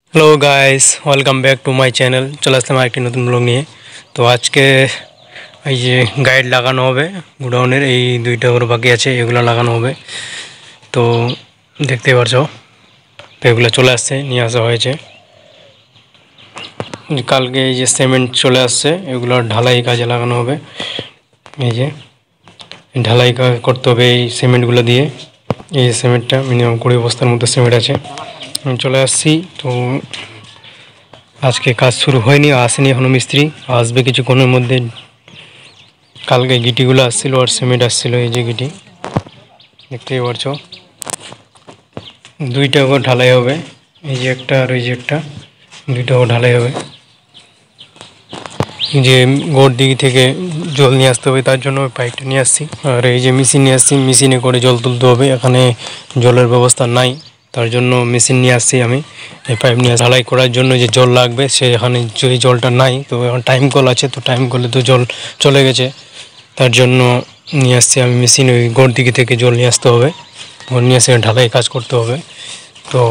Hello guys, welcome back to my channel. চলে আসলাম আরেকটি নতুন ব্লগ নিয়ে। তো আজকে এই যে গাইড লাগানো হবে গোডাউনের, এই দুইটা করে বাকি আছে, এগুলো লাগানো হবে। তো দেখতে পারছো, তো এগুলো চলে আসছে, নিয়ে আসা হয়েছে কালকে। এই যে সিমেন্ট চলে আসছে, এগুলো ঢালাই কাজে লাগানো হবে। এই যে ঢালাই কাজ করতে হবে এই সিমেন্টগুলো দিয়ে। এই সিমেন্টটা মিনিমাম 20 বস্তার মতো সিমেন্ট আছে। আমি চলে আসছি। তো আজকে কাজ শুরু হয়নি, আসেনি এখনো মিস্ত্রি, আসবে কিছুক্ষণের মধ্যে। কালকে গিটিগুলো আসছিল আর সিমেন্ট আসছিল। এই যে গিটি দেখতেই পারছো, দুইটা করে ঢালাই হবে। এই যে একটা আর ওই যে একটা, দুইটা করে ঢালাই হবে। যে গোড় দিক থেকে জল নিয়ে আসতে হবে, তার জন্য ওই পাইপটা নিয়ে আসছি। আর এই যে মেশিন নিয়ে আসছি, মেশিনে করে জল তুলতে হবে। এখানে জলের ব্যবস্থা নাই, তার জন্য মেশিন নিয়ে আসছি আমি। এই পাইপ নিয়ে ঢালাই করার জন্য যে জল লাগবে, সে এখানে যদি জলটা নাই, তো এখন টাইম কল আছে, তো টাইম কলে তো জল চলে গেছে, তার জন্য নিয়ে আসছি আমি মেশিন। ওই গোড় দিকে থেকে জল নিয়ে আসতে হবে, গোড় নিয়ে এসে ঢালাই কাজ করতে হবে। তো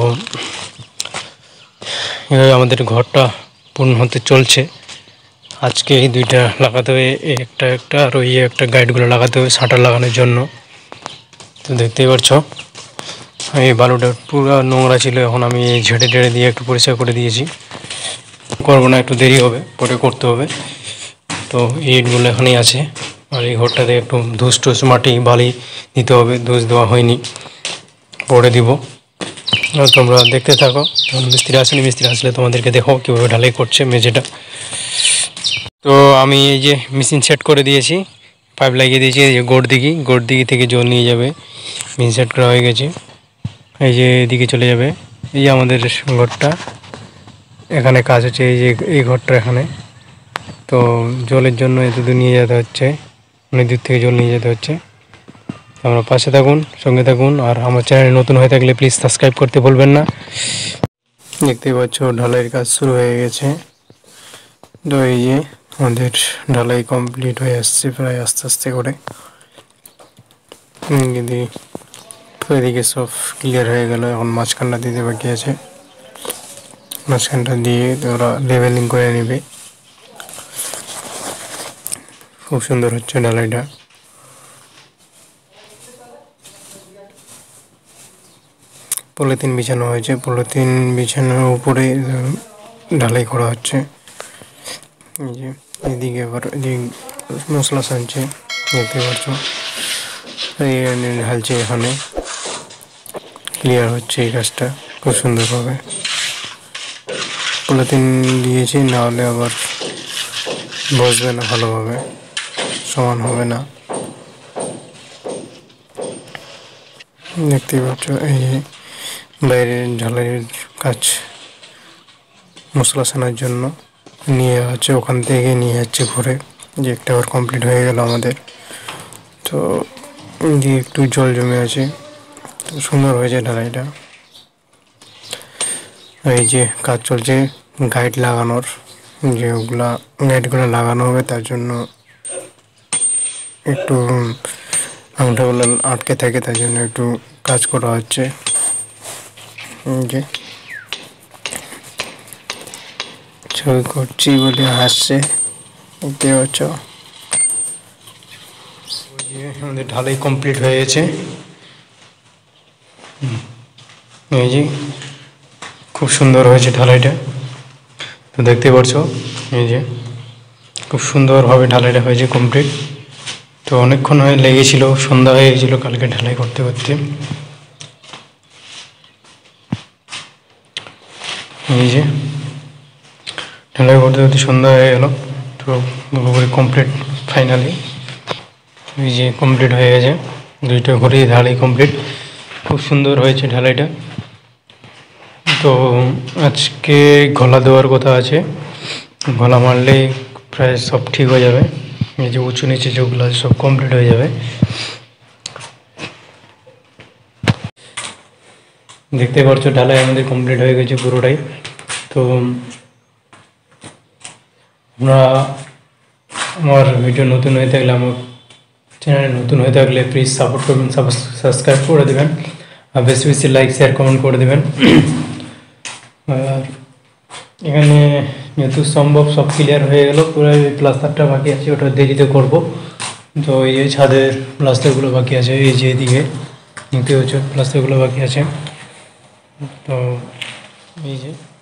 এভাবে আমাদের ঘরটা পূর্ণ হতে চলছে। আজকে এই দুইটা লাগাতে হবে, একটা একটা আর ওই একটা গাইডগুলো লাগাতে হবে শাটার লাগানোর জন্য। তো দেখতেই পাচ্ছ, এই বালুটা পুরো নোংরা ছিল, এখন আমি ঝেড়ে টেড়ে দিয়ে একটু পরিষ্কার করে দিয়েছি। করবো না, একটু দেরি হবে, পরে করতে হবে। তো ইটগুলো এখানেই আছে। আর এই ঘরটাতে একটু ধুস টুস মাটি বালি দিতে হবে, ধুস দেওয়া হয়নি, পরে দিব। আর তোমরা দেখতে থাকো। তখন মিস্ত্রি আসেনি, মিস্ত্রি আসলে তোমাদেরকে দেখো কীভাবে ঢালাই করছে মেঝেটা। তো আমি এই যে মেশিন সেট করে দিয়েছি, পাইপ লাগিয়ে দিয়েছি। এই যে গোড় দিঘি থেকে জল নিয়ে যাবে, মেশিন সেট করা হয়ে গেছে। এই যে এদিকে চলে যাবে, এই যে আমাদের ঘরটা, এখানে কাজ হচ্ছে। এই যে এই ঘরটা এখানে, তো জলের জন্য এত দূর নিয়ে যেতে হচ্ছে, অনেক দূর থেকে জল নিয়ে যেতে হচ্ছে। আমরা পাশে থাকুন, সঙ্গে থাকুন। আর আমার চ্যানেলে নতুন হয়ে থাকলে প্লিজ সাবস্ক্রাইব করতে ভুলবেন না। দেখতেই পাচ্ছ ঢালাইয়ের কাজ শুরু হয়ে গেছে। তো এই যে আমাদের ঢালাই কমপ্লিট হয়ে আসছে প্রায় আস্তে আস্তে করে। এদিকে সব ক্লিয়ার হয়ে গেল, এখন মাঝখানটা দিতে বাকি আছে। মাঝখানটা দিয়ে ওরা লেভেলিং করে নেবে। খুব সুন্দর হচ্ছে ঢালাইটা। পলিথিন বিছানো হয়েছে, পলিথিন বিছানোর উপরে ঢালাই করা হচ্ছে। এই যে এদিকে আবার মশলা সানছে, দেখতে পাচ্ছ, ঢালছে। এখানে ক্লিয়ার হচ্ছে এই কাজটা খুব সুন্দরভাবে। পলিথিন দিয়েছি, না হলে আবার বসবে না, ভালোভাবে সমান হবে না। দেখতেই পাচ্ছ এই যে বাইরের ঢালাইয়ের কাজ মশলা সানার জন্য নিয়ে যাচ্ছে, ওখান থেকে নিয়ে যাচ্ছে ঘুরে। যে একটা আবার কমপ্লিট হয়ে গেল আমাদের। তো দিয়ে একটু জল জমে আছে, তো সুন্দর হয়েছে ঢালাইটা। এই যে কাজ চলছে গাইড লাগানোর, যে ওগুলা গাইডগুলো লাগানো হবে, তার জন্য একটু আঙুঠাগুলো আটকে থাকে, তার জন্য একটু কাজ করা হচ্ছে। যে ছবি করছি বলে হাসছে, দেখতে পাচ্ছ। আমাদের ঢালাই কমপ্লিট হয়ে গেছে। এই যে খুব সুন্দর হয়েছে ঢালাইটা, তো দেখতে পাচ্ছো। এই যে খুব সুন্দরভাবে ঢালাইটা হয়েছে কমপ্লিট। তো অনেকক্ষণ হয়ে লেগেছিল, সন্ধ্যা হয়ে গেছিলো কালকে ঢালাই করতে করতে। এই যে ঢালাই করতে করতে সন্ধ্যা হয়ে গেল, তো পুরোপুরি কমপ্লিট ফাইনালি। এই যে কমপ্লিট হয়ে গেছে, দুইটা ঘরেই ঢালাই কমপ্লিট। খুব সুন্দর হয়েছে ঢালাইটা। তো আজকে গলা দেওয়ার কথা আছে, গলা মারলেই প্রায় সব ঠিক হয়ে যাবে। এই যে উঁচু নিচে যেগুলো আছে সব কমপ্লিট হয়ে যাবে। দেখতে পাচ্ছো ঢালাই আমাদের কমপ্লিট হয়ে গেছে পুরোটাই। তো আমরা, আমার ভিডিও নতুন হয়ে থাকলে, আমার চ্যানেলে নতুন হয়ে থাকলে প্লিজ সাপোর্ট করবেন, সাবস্ক্রাইব করে দেবেন, আর বেশি বেশি লাইক শেয়ার কমেন্ট করে দেবেন। আর এখানে যেহেতু সম্ভব সব ক্লিয়ার হয়ে গেল, পুরো প্লাস্টারটা বাকি আছে, ওটা দেরিতে করব। তো এই যে ছাদের প্লাস্টারগুলো বাকি আছে, এই যে এদিকে দেখতে হচ্ছে প্লাস্টারগুলো বাকি আছে। তো এই যে